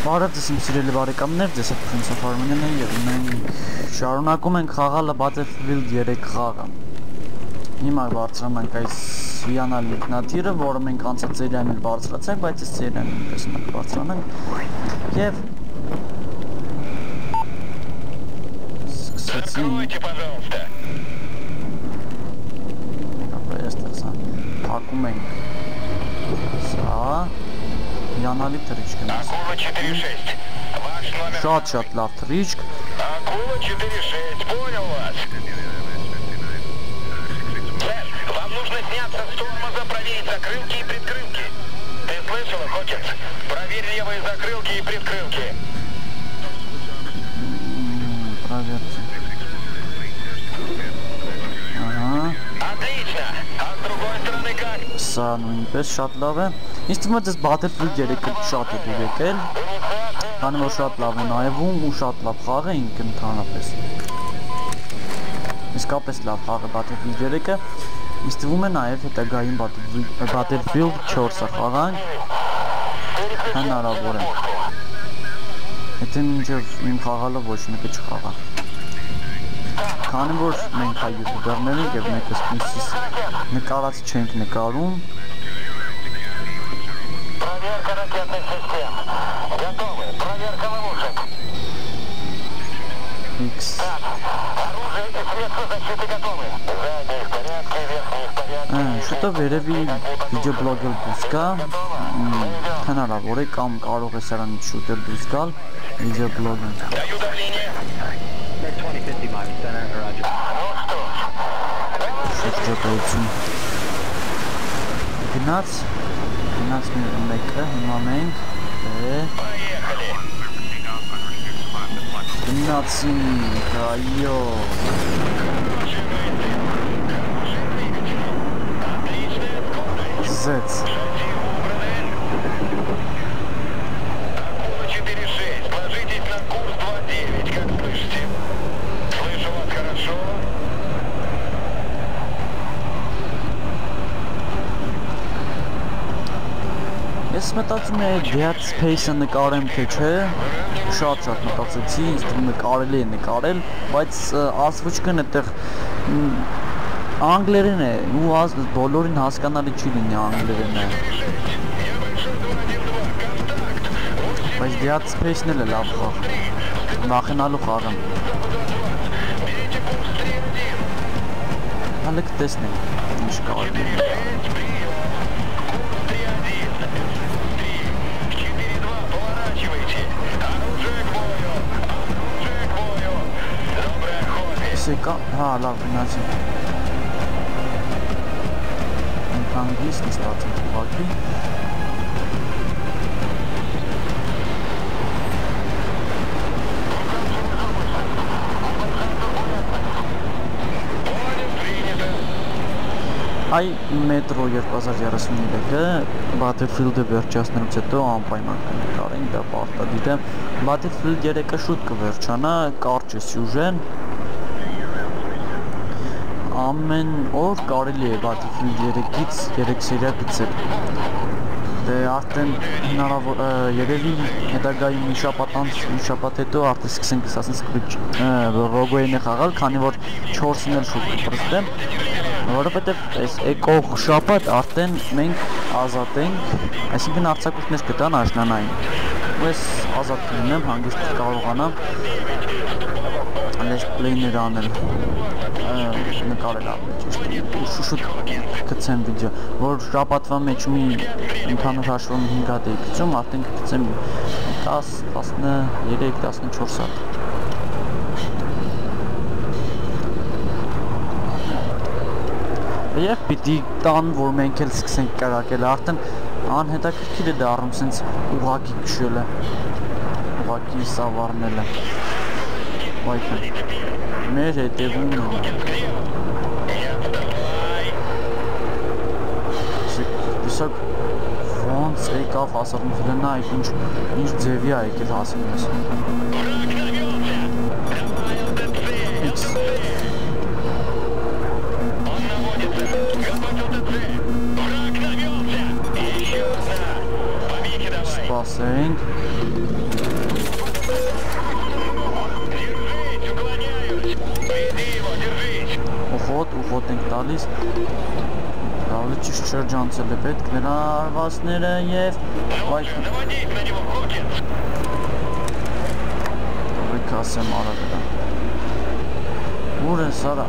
Բարև ձեզ իմ սիրելի բարեկամներ, ձեզ հետ Prince of Armenian է և մենք շարունակում ենք խաղալը Battlefield 3 խաղը։ Հիմա բարձրանում ենք այս հիանալի ինքնաթիռը, որը մենք անցած սերիայում էլ բարձրացանք, բայց այս սերիայում նույնպես մենք բարձրանանք և սկսեցինք փակում ենք սա հիանալի թռիչք է շատ լավ թռիչք Акула 4-6, понял вас. Сэр, вам нужно сняться с тормоза, проверить закрылки и предкрылки. Ты слышала, Хокинс? Проверь левые закрылки и предкрылки. Проверьте. Ага. Отлично. А с другой стороны как? Սա նույնպես շատ լավ է։ Ինձ թվում է ձեզ Battlefield 3-ը շատ է դուր եկել, քանի որ շատ լավ է նայվում ու շատ լավ խաղ է ինքը ընդհանրապես։ Իսկապես լավ խաղ է Battlefield 3-ը։ Ինձ թվում է նաև հետագայում Battlefield 4-ը խաղանք հնարավոր է։ Եթե մինչև իմ խաղալը ոչ մեկը չխաղա։ Քանի որ մենք հայ յութուբերներ ենք և մենք ըստ նկարած չենք նկարում։ Проверка ракетных систем. Готовы. Проверка ловушек. X. Оружие и средства защиты готовы. Задние в порядке, верхние в порядке. Շուտով երևի վիդեոբլոգել դուրս գա, հնարավոր է կամ կարող է սրանից շուտ էլ դուրս գալ վիդեոբլոգը։ Даю давление. 2050 miles, center, roger. Շրջակայություն։ Գնաց մեկը, հիմա մենք, Поехали. գնացինք, այո։ Զեց։ Акула 4-6, ложитесь на курс 2-9, как слышите? Слышу вас хорошо. Ես մտածում եմ Dead Space-ը նկարեմ թե չէ, շատ մտածեցի, ինձ թվում է կարելի է նկարել, բայց ասվուճկն այդտեղ անգլերեն է, ու բոլորին հասկանալի չի լինի անգլերենը։ Բայց Dead Space-ն էլ է լավ խաղ, վախենալու խաղ եմ։ Հալը կտեսնենք, ինչ կարելի է։ Սեկա, հա, լավ գնացին։ Ընկանգիս նստացին ուղղակի։ Այ Metro 2033-ը Battlefield-ը վերջացնելուց հետո անպայման կնկարենք, դա պարտադիր է։ Battlefield 3-ը շուտ կվերջանա, կարճ է սյուժեն։ Ամեն օր կարելի է Battlefield 3-ից 3 սերիա գցել։ Դե արդեն հնարավոր երևի հետագայում մի շաբաթ հետո արդեն սկսենք Assassin's Creed Rogue-ը խաղալ, քանի որ 4-ն էլ շուտ կպրստեմ, որովհետև այս եկող շաբաթ արդեն մենք ազատ ենք, այսինքն արձակուրդներ կտան աշնանային։ Ու ես ազատ կլինեմ, հանգիստ կարողանամ let's play-ներ անել, նկարել ավելի շուտ կգցեմ վիդեո, որ շաբաթվա մեջ մի ընդհանուր հաշվում 5 հատ էի գցում, արդեն կգցեմ 10, 13, 14 հատ։ Եվ պիտի տան, որ մենք էլ սկսենք կրակել, արդեն անհետաքրքիր է դառնում սենց ուղղակի քշելը, ուղղակի սավառնելը։ Մեր հետևում տեսակ ոնց եկավ հասարնությունն այդ ինչ ձևի է եկել հասնում ես։ Սպասենք խոտ ու խոտ ենք տալիս։ Ավելի ճիշտ շրջանցել է պետք նրա արվածները և Տորիք ասեմ արա դրա Ուր ես արա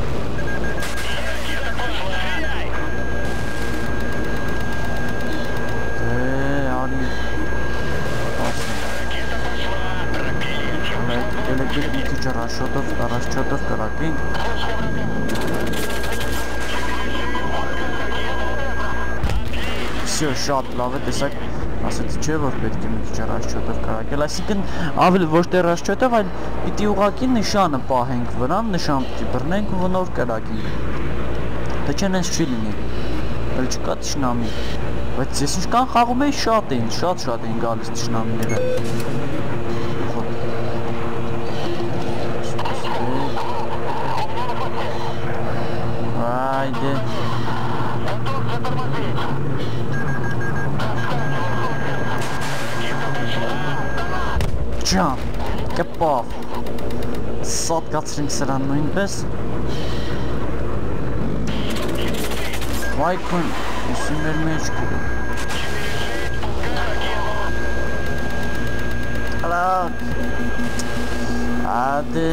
արի Էլեկտրիկ մի քիչ առաջ չոտով կրակվինք Всё, շատ լավ է, տեսակ, ասեցի չէ, որ պետք է մի քիչ առաջ չոտով կրակել, այսինքն ավելի ոչ թե առաջ չոտով, այլ պիտի ուղղակի նշանը պահենք վրան, նշան պիտի բռնենք ու նոր կրակենք։ Դե չեն հենց չի լինի, էլ չկա թշնամի, բայց ես ինչքան խաղում էի շատ էին գալիս թշնամիները։ Այդե Ջան, կպավ, սատ կացրինք սրան նույնպես Վայքուն, ուսի մեր մեջ կուրը Հլակ Ադե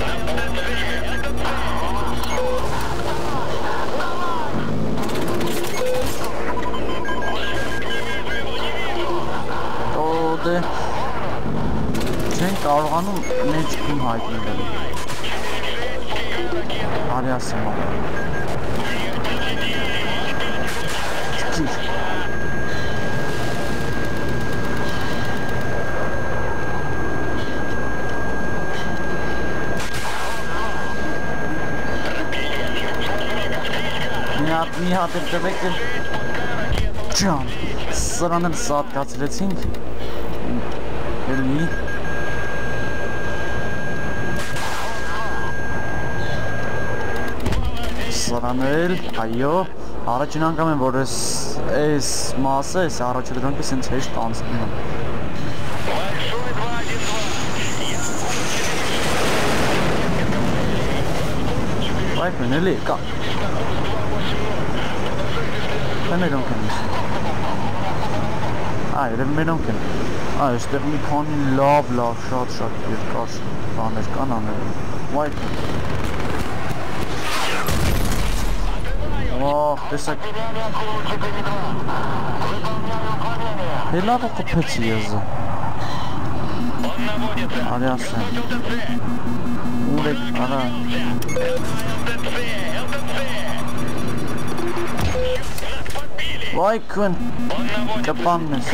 Տոդե Չեն կարողանում մեջքում հայտնվել Արի ասեմ Թքիր Մի հատ էլ տվեք Ջան, սրան էլ սատ կացրեցինք Էլի Սրանել, այո, առաջին անգամ եմ, որ այս մասը, այս առաջը դրանքը սենց հեշտ անցնում եմ Վայքն էլի, կա Մերոնք են երև մերոնք են այստեղ մի քանի լավ, շատ երկար բաներ կան անել Վայքն տեսակ Հելավը կպեցի եզը Արի ասեմ Ուր եք, արա Վայքուն Կպանն ես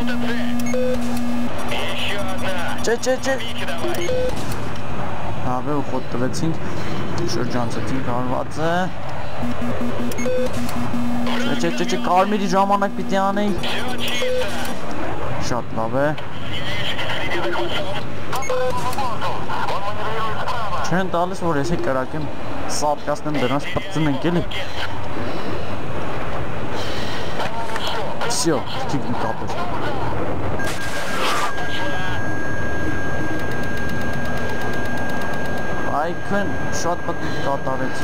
Չէ Հավե ու խոտ տվեցինք Շրջանցեցինք արվածը Չէ, կարմիրի ժամանակ պիտի անեի Շատ լավ է Չեն տալիս, որ ես է կրակեմ Սատկասնեմ դրանց պրծնենք էլի Всё, թիք մի կապեր Այքն շատ պտիկ կատարեց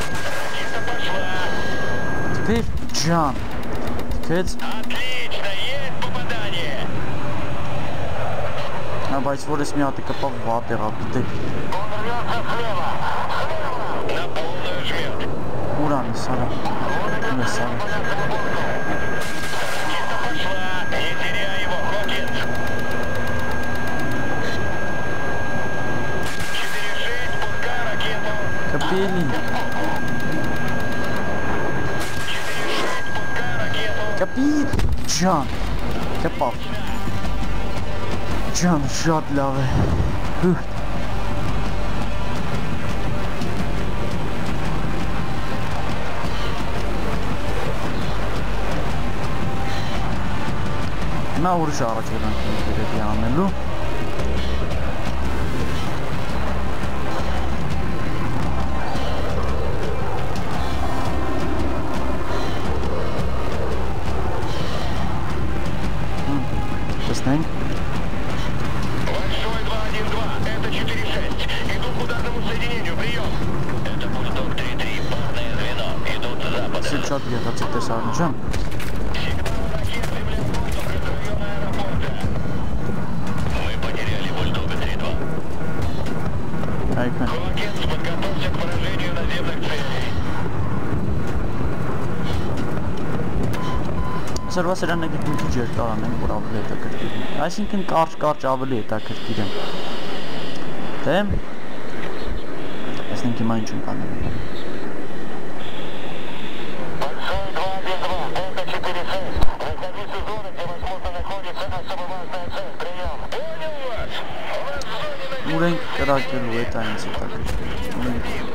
Թքիր ջան Թքեց Բայց որ ես մի հատի կպավ վատ եղավ գիտեք Ուրան ես արա Ես արա Կպելի Կպիր ջան Կպավ Ջան շատ լավ է Նա ուրիշ առաջ գրանք վերետի անելու Տեսնենք Большой 212, это 4-6. Иду к ударному соединению, прием. Это Бульдог 3-3, парная շատ գեղեցիկ տեսարան չեմ։ Այքն։ Սրվա սրանը գիտ մի քիչ երկար անենք, որ ավելի հետաքրքիր է։ Այսինքն կարճ ավելի հետաքրքիր է։ Դե տեսնենք հիմա ինչ ենք անում։ Ուր ենք կրակելու է դա ինձ հետաքրքիր։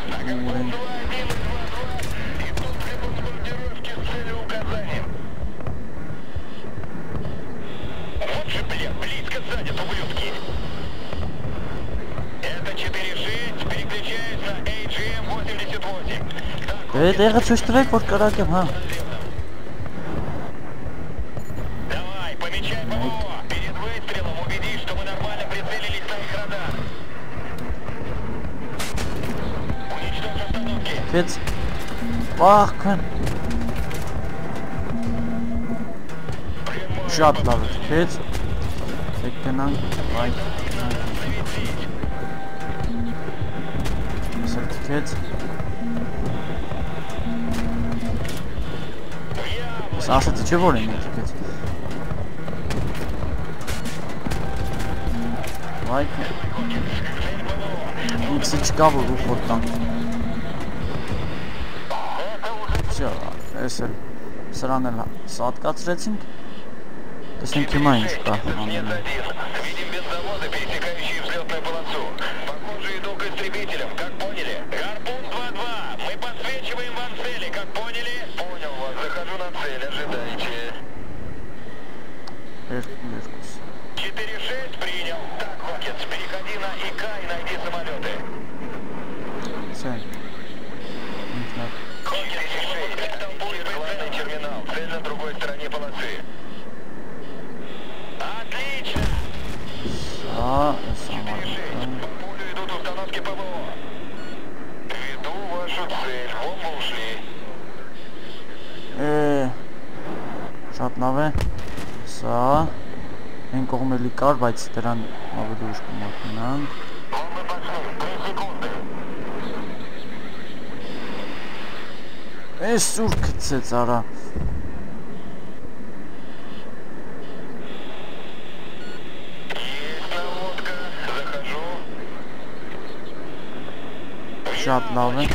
Տեղը ցույց տվեք, որ կրակեմ, հա։ Давай, помечай ПВО. Перед выстрелом убедись, что мы нормально прицелились на их радар. Уничтожь остановки. Фец. Вахքն։ Շատ լավ է, ֆեց։ Եք գնանք, այ։ Սրտքեց։ Ասացի չէ որ են եկեց։ Վայք։ Ինքսի չկա որ ուխոտ տանք։ Всё, էս էլ սրան էլ սատկացրեցինք։ Տեսնենք հիմա ինչ կա անելու։ Շատ լավ է, սա են կողմելի կար, բայց դրան ավելի ուշ կմատնանք։ Էս սուր կծեց արա։ Շատ լավ է։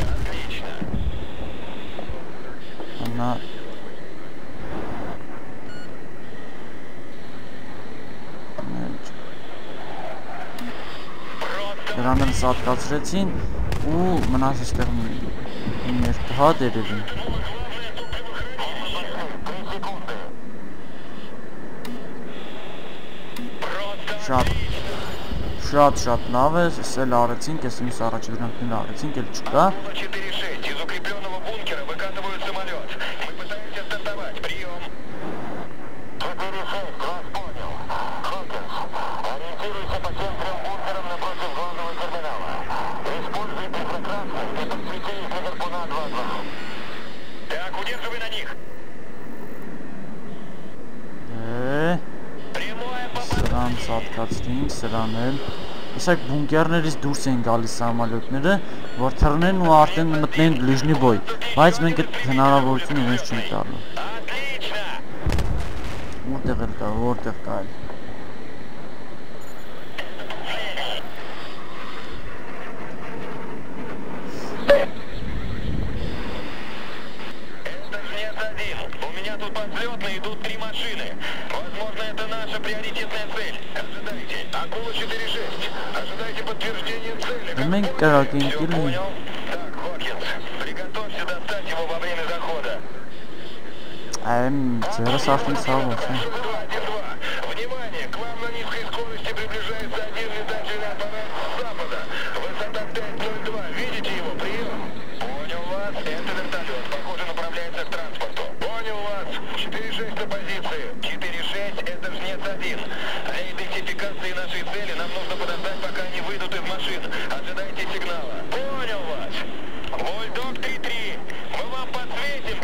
Անա Դրան էլ սատկացրեցին ու մնաց այստեղ մի երկու հատ երևի։ Շատ լավ է, էս էլ արեցինք, էս մյուս առաջ դրանքն էլ արեցինք, էլ չկա։ Սատկացրինք, սրան էլ Իսակ բունկերներից դուրս են գալիս սամալյոտները, որ թռնեն ու արդեն մտնեն լիժնի բոյ, բայց մենք այդ հնարավորությունը իրենց չենք տալու։ Որտեղ էլ կա, որտեղ կա էլ։ Մենք կրակենք իլի։ Այմ ձերս արդեն սաղոց է։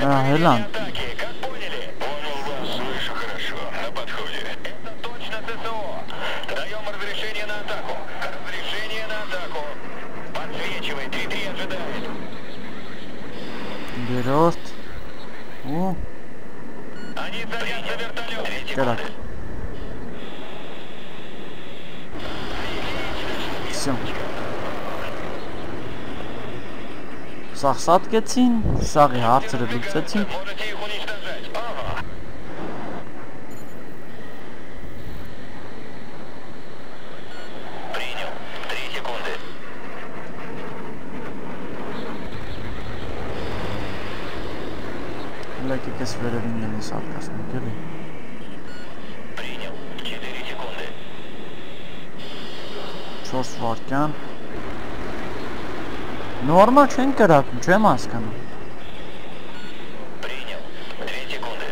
Հելան։ Как поняли? Понял вас, слышу хорошо. На подходе. Это точно ТСО. Даем разрешение на атаку. Разрешение на атаку. Подсвечивай, 3-3 ожидает. Երորդ։ Ու Они садятся в вертолет. 3 կրակ։ секунды. Всё։ Սաղ սատկեցին, սաղի հարցերը լուծեցին։ Можете их уничтожать. Ага. Принял. 3 секунды. Լեկեք ես վերևին նենի սատկացնենք, էլի։ Принял. 4 секунды. 4 վարկյան։ Նորմալ չեն կրակում, չեմ հասկանում։ Принял. 2 секунды.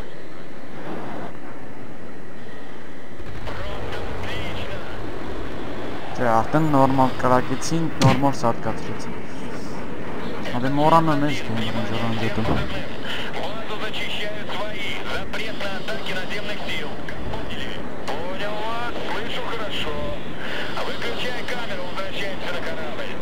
Отлично. Չէ, արդեն նորմալ կրակեցին, նորմալ սատկացրեցին։ Հələ մորանն էս դու Базу зачищают свои. Запрет на атаки наземных сил. Поняли? Понял вас. Слышу хорошо. Выключай камеру, возвращаемся на корабль.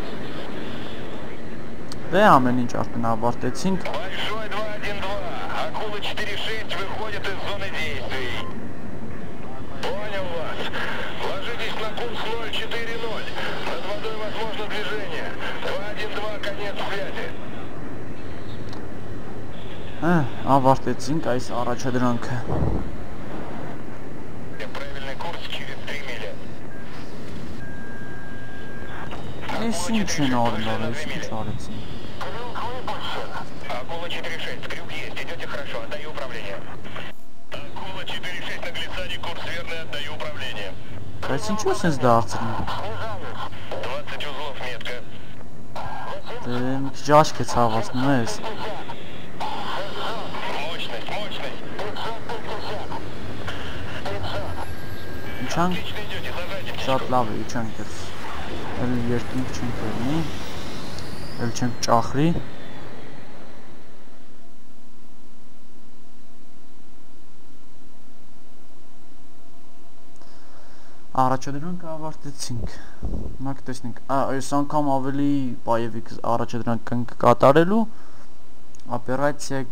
Դե ամեն ինչ արդեն ավարտեցինք։ Большой 212. Акула 4-6 выходит из зоны действий. Понял вас. Ложитесь на курс 040. Над водой возможно движение. 212, конец связи. Ավարտեցինք այս առաջադրանքը։ Правильный курс через 3 мили. Ես ինչ են արել, ես ինչ արեցին։ Акула 4-6, крюк есть, идете хорошо, отдаю управление. Акула 4-6 на глиссаде, курс верный, отдаю управление. Բայց ինչու ես ինձ դարձնում։ 20 узлов метка. Դե մի քիչ աչք է ցավացնում ես։ Мощность, мощность. Իջանք, Отлично идете, зажатие. շատ լավ է, իջանք ես։ Էլ երկինք չենք վերնի, էլ չենք ճախրի։ Առաջադրանքը ավարտեցինք։ Հիմա կտեսնենք, այս անգամ ավելի պայևիկ առաջադրանք ենք կատարելու օպերացիա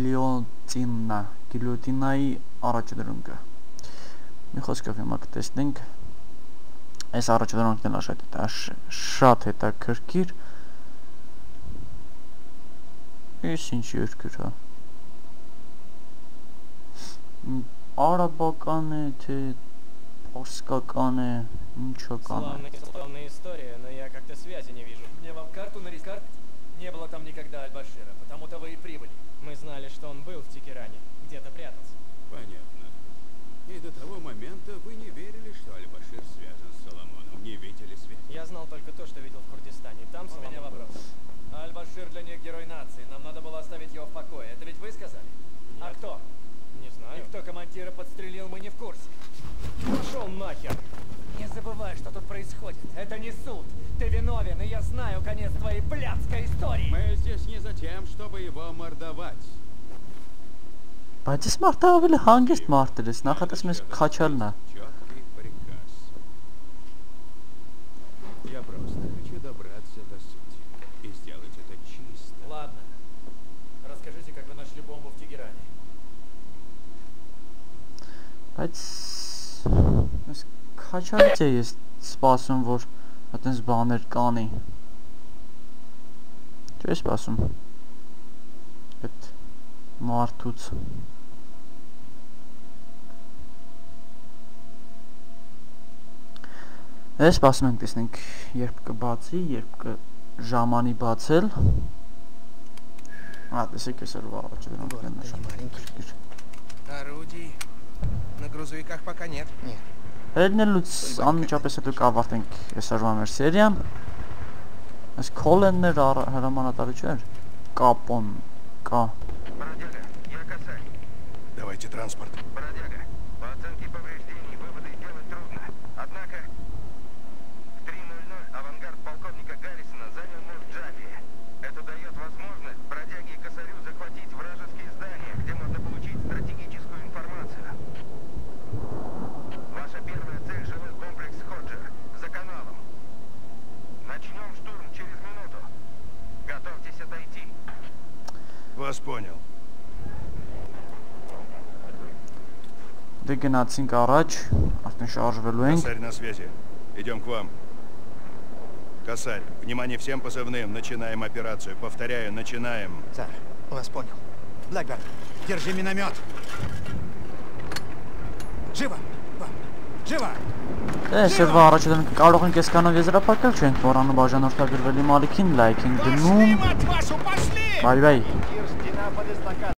գիլյոտինայի առաջադրանքը։ Մի խոսքով հիմա կտեսնենք այս առաջադրանքն էլ շատ հետաքրքիր։ Այս ինչ երկիր հա։ Արաբական է, թե Польскакан е, ничокан. Славная история, но я как-то связи не вижу. Мне вам карту нарисовать? Не было там никогда Аль-Башира, потому-то вы и прибыли. Мы знали, что он был в Тегеране, где-то прятался. Понятно. И до того момента вы не верили, что Аль-Башир связан с Соломоном. Не видели связь. Я знал только то, что видел в Курдистане. Там У меня Соломон был. вопрос. Аль-Башир для них герой нации. Нам надо было оставить его в покое. Это ведь вы сказали? А Нет. кто? Не И знаю. кто командира подстрелил, мы не в курсе. Пошел нахер! Не забывай, что тут происходит. Это не суд. Ты виновен, и я знаю конец твоей блядской истории. Мы здесь не за тем, чтобы его мордовать. Բայց ես մարդը ավելի հանգիստ մարդ էր, նախատեսում ես քաչալն է։ Четкий приказ. Я просто хочу добраться до сути и сделать это чисто. Ладно. Расскажите, как вы нашли бомбу в Тегеране. Բայց ես քաչալից էի սպասում, որ այդպես բաներ կանի։ Չէ՞ սպասում։ Այդ մարդուց։ Ես սպասում ենք տեսնենք երբ կբացի, երբ կժամանի բացել։ Տեսեք այսօր առաջ դրանք են նշանակում։ Орудий на грузовиках пока нет. Հետնելուց անմիջապես հետո կավարտենք այսօրվա մեր սերիան։ Այս քոլեններ հրամանատարը չէր։ Կապոն, կա։ Бродяга, я касаюсь. Давайте транспорт. Бродяга, по оценке повреждений выводы сделать трудно. Однако в 3:00 авангард полковника Гаррисона занял мост Джаффи. Это дает возможность бродяге и косарю захватить вражеский Вас понял. Դե գնացինք առաջ, արդեն շարժվելու ենք։ Косарь на связи. Идем к вам. Косарь, внимание всем позывным. Начинаем операцию. Повторяю, начинаем. Сэр, вас понял. Блэкберн, держи миномет. Живо! Живо! Դե սերվա առաջ դենք կարող ենք այսքանով եզրափակել, չենք մոռանում բաժանորդագրվելի մալիքին, լայքին դնում։ Мать вашу, пошли! Բայ բայ։